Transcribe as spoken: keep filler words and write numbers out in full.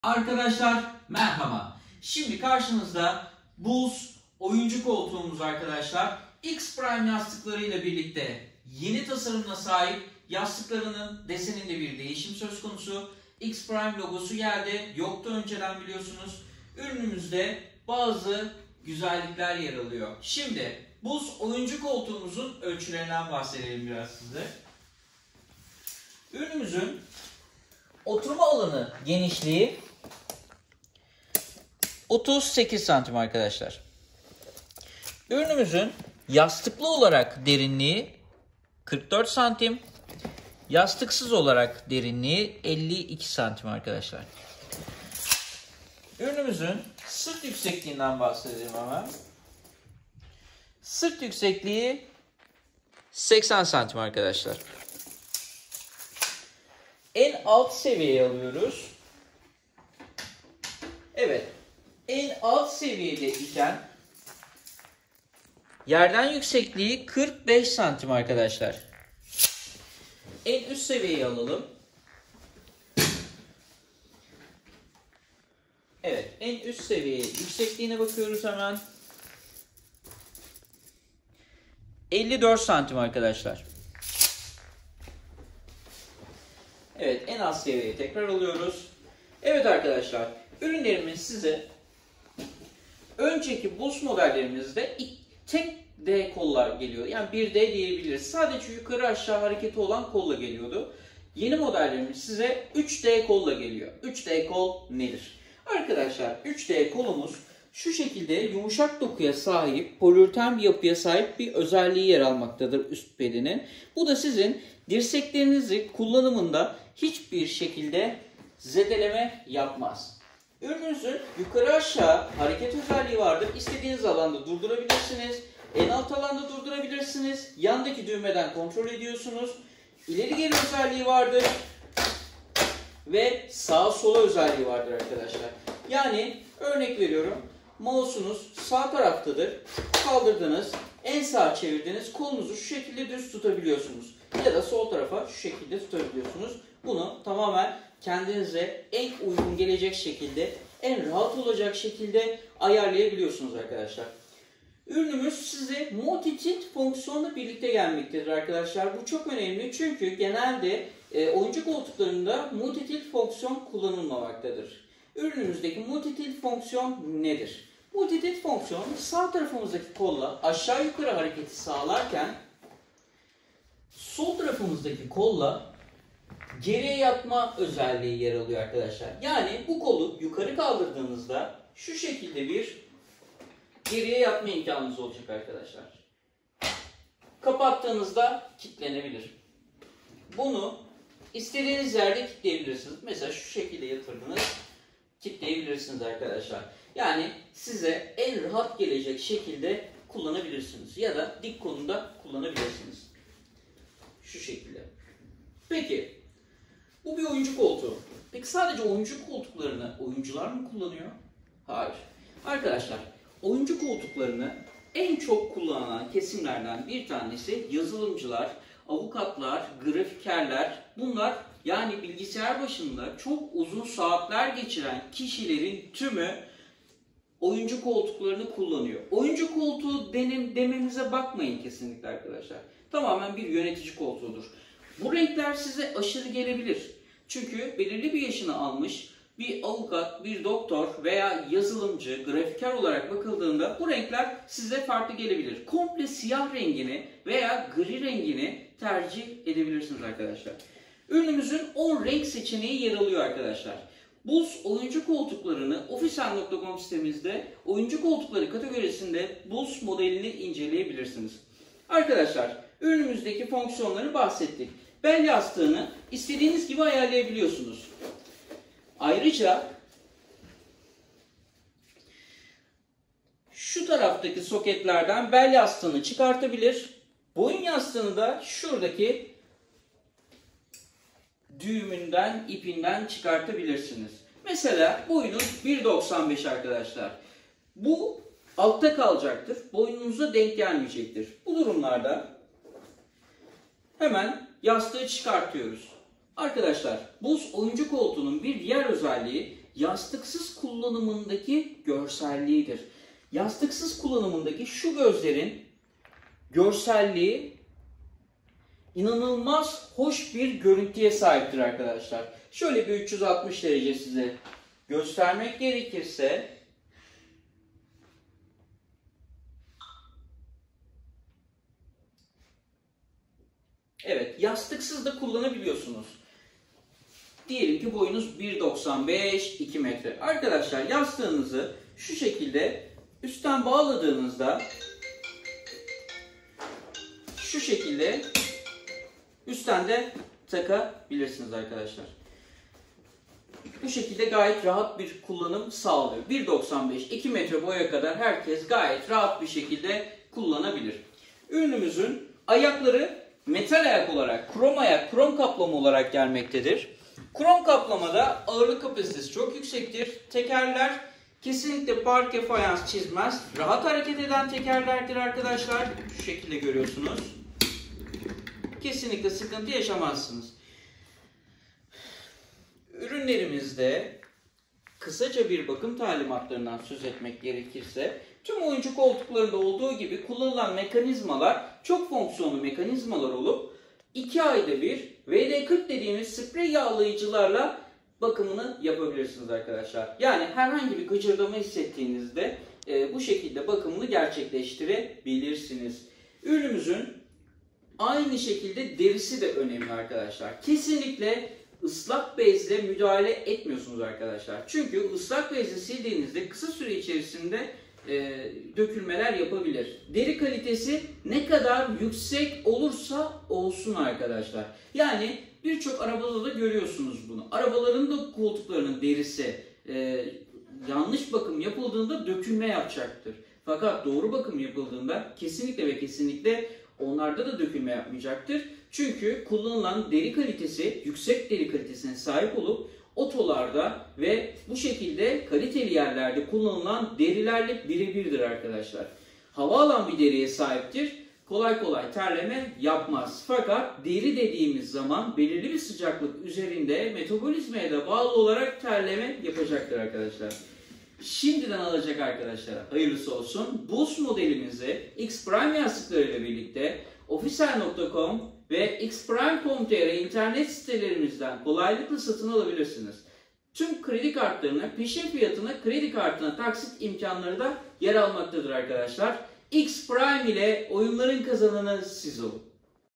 Arkadaşlar merhaba. Şimdi karşınızda Buz oyuncu koltuğumuz arkadaşlar. X Prime yastıkları ile birlikte yeni tasarımına sahip, yastıklarının deseninde bir değişim söz konusu. X Prime logosu geldi. Yoktu önceden biliyorsunuz. Ürünümüzde bazı güzellikler yer alıyor. Şimdi Buz oyuncu koltuğumuzun ölçülerinden bahsedelim biraz size. Ürünümüzün oturma alanı genişliği otuz sekiz santim arkadaşlar. Ürünümüzün yastıklı olarak derinliği kırk dört santim. Yastıksız olarak derinliği elli iki santim arkadaşlar. Ürünümüzün sırt yüksekliğinden bahsedelim hemen. Sırt yüksekliği seksen santim arkadaşlar. En alt seviyeye alıyoruz. Evet. En alt seviyede iken yerden yüksekliği kırk beş santim arkadaşlar. En üst seviyeyi alalım. Evet, en üst seviye yüksekliğine bakıyoruz hemen. elli dört santim arkadaşlar. Evet, en alt seviyeye tekrar alıyoruz. Evet arkadaşlar, ürünlerimiz size önceki Buz modellerimizde tek D kollar geliyor. Yani bir D diyebiliriz. Sadece yukarı aşağı hareketi olan kolla geliyordu. Yeni modellerimiz size üç D kolla geliyor. üç D kol nedir? Arkadaşlar üç D kolumuz şu şekilde yumuşak dokuya sahip, poliüretan bir yapıya sahip bir özelliği yer almaktadır üst bedinin. Bu da sizin dirseklerinizi kullanımında hiçbir şekilde zedeleme yapmaz. Ürününüzün yukarı aşağı hareket özelliği vardır. İstediğiniz alanda durdurabilirsiniz. En alt alanda durdurabilirsiniz. Yandaki düğmeden kontrol ediyorsunuz. İleri geri özelliği vardır. Ve sağa sola özelliği vardır arkadaşlar. Yani örnek veriyorum. Mouse'unuz sağ taraftadır. Kaldırdınız. En sağa çevirdiniz. Kolunuzu şu şekilde düz tutabiliyorsunuz. Ya da sol tarafa şu şekilde tutabiliyorsunuz. Bunu tamamen kendinize en uygun gelecek şekilde, en rahat olacak şekilde ayarlayabiliyorsunuz arkadaşlar. Ürünümüz size multi-tilt fonksiyonla birlikte gelmektedir arkadaşlar. Bu çok önemli çünkü genelde e, oyuncu koltuklarında multi-tilt fonksiyon kullanılmamaktadır. Ürünümüzdeki multi-tilt fonksiyon nedir? Multi-tilt fonksiyon sağ tarafımızdaki kolla aşağı yukarı hareketi sağlarken sol tarafımızdaki kolla geriye yatma özelliği yer alıyor arkadaşlar. Yani bu kolu yukarı kaldırdığınızda şu şekilde bir geriye yatma imkanınız olacak arkadaşlar. Kapattığınızda kilitlenebilir. Bunu istediğiniz yerde kilitleyebilirsiniz. Mesela şu şekilde yatırdınız, kilitleyebilirsiniz arkadaşlar. Yani size en rahat gelecek şekilde kullanabilirsiniz. Ya da dik konumda kullanabilirsiniz. Şu şekilde. Peki. Bu bir oyuncu koltuğu. Peki sadece oyuncu koltuklarını oyuncular mı kullanıyor? Hayır. Arkadaşlar, oyuncu koltuklarını en çok kullanılan kesimlerden bir tanesi yazılımcılar, avukatlar, grafikerler. Bunlar yani bilgisayar başında çok uzun saatler geçiren kişilerin tümü oyuncu koltuklarını kullanıyor. Oyuncu koltuğu denim, dememize bakmayın kesinlikle arkadaşlar. Tamamen bir yönetici koltuğudur. Bu renkler size aşırı gelebilir. Çünkü belirli bir yaşını almış bir avukat, bir doktor veya yazılımcı, grafiker olarak bakıldığında bu renkler size farklı gelebilir. Komple siyah rengini veya gri rengini tercih edebilirsiniz arkadaşlar. Ürünümüzün on renk seçeneği yer alıyor arkadaşlar. Buz oyuncu koltuklarını official nokta com sitemizde oyuncu koltukları kategorisinde Buz modelini inceleyebilirsiniz. Arkadaşlar ürünümüzdeki fonksiyonları bahsettik. Bel yastığını istediğiniz gibi ayarlayabiliyorsunuz. Ayrıca şu taraftaki soketlerden bel yastığını çıkartabilir. Boyun yastığını da şuradaki düğümünden, ipinden çıkartabilirsiniz. Mesela boyunuz bir doksan beş arkadaşlar. Bu altta kalacaktır. Boynunuza denk gelmeyecektir. Bu durumlarda hemen yastığı çıkartıyoruz. Arkadaşlar, Buz oyuncu koltuğunun bir diğer özelliği yastıksız kullanımındaki görselliğidir. Yastıksız kullanımındaki şu gözlerin görselliği inanılmaz hoş bir görüntüye sahiptir arkadaşlar. Şöyle bir üç yüz altmış derece size göstermek gerekirse, evet, yastıksız da kullanabiliyorsunuz. Diyelim ki boyunuz bir doksan beş iki metre. Arkadaşlar yastığınızı şu şekilde üstten bağladığınızda şu şekilde üstten de takabilirsiniz arkadaşlar. Bu şekilde gayet rahat bir kullanım sağlıyor. bir doksan beş iki metre boya kadar herkes gayet rahat bir şekilde kullanabilir. Ürünümüzün ayakları metal ayak olarak, krom ayak, krom kaplama olarak gelmektedir. Krom kaplamada ağırlık kapasitesi çok yüksektir. Tekerler kesinlikle parke fayans çizmez. Rahat hareket eden tekerlerdir arkadaşlar. Şu şekilde görüyorsunuz. Kesinlikle sıkıntı yaşamazsınız. Ürünlerimizde kısaca bir bakım talimatlarından söz etmek gerekirse, tüm oyuncu koltuklarında olduğu gibi kullanılan mekanizmalar çok fonksiyonlu mekanizmalar olup iki ayda bir V D kırk dediğimiz sprey yağlayıcılarla bakımını yapabilirsiniz arkadaşlar. Yani herhangi bir gıcırdama hissettiğinizde e, bu şekilde bakımını gerçekleştirebilirsiniz. Ürünümüzün aynı şekilde derisi de önemli arkadaşlar. Kesinlikle ıslak bezle müdahale etmiyorsunuz arkadaşlar. Çünkü ıslak bezle sildiğinizde kısa süre içerisinde e, dökülmeler yapabilir. Deri kalitesi ne kadar yüksek olursa olsun arkadaşlar. Yani birçok arabada da görüyorsunuz bunu. Arabaların da koltuklarının derisi e, yanlış bakım yapıldığında dökülme yapacaktır. Fakat doğru bakım yapıldığında kesinlikle ve kesinlikle onlarda da dökülme yapmayacaktır. Çünkü kullanılan deri kalitesi yüksek deri kalitesine sahip olup otolarda ve bu şekilde kaliteli yerlerde kullanılan derilerle birebirdir arkadaşlar. Hava alan bir deriye sahiptir. Kolay kolay terleme yapmaz. Fakat deri dediğimiz zaman belirli bir sıcaklık üzerinde metabolizmaya da bağlı olarak terleme yapacaktır arkadaşlar. Şimdiden alacak arkadaşlara hayırlısı olsun. Boost modelimizi X Prime yastıklarıyla birlikte ofisel nokta com ve x prime nokta com nokta tr internet sitelerimizden kolaylıkla satın alabilirsiniz. Tüm kredi kartlarına, peşin fiyatına, kredi kartına taksit imkanları da yer almaktadır arkadaşlar. X Prime ile oyunların kazananı siz olun.